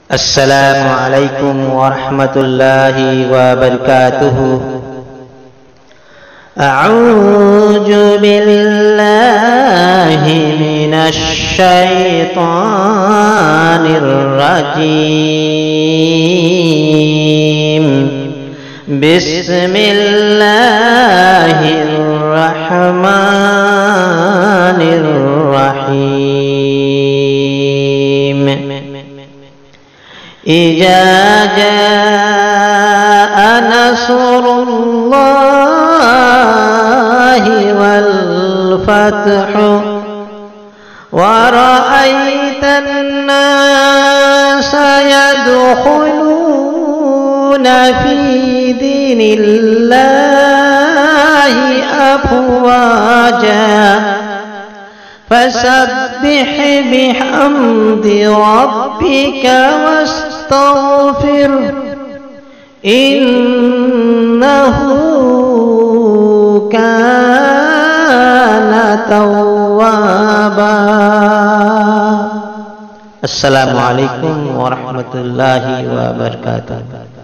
السلام عليكم ورحمة الله وبركاته. أعوذ بالله من الشيطان الرجيم. بسم الله الرحمن الرحيم. إذا جاء نصر الله والفتح ورأيت الناس يدخلون في دين الله أفواجا فسبح بحمد ربك واستغفره إنه كان توابا. السلام عليكم ورحمة الله وبركاته.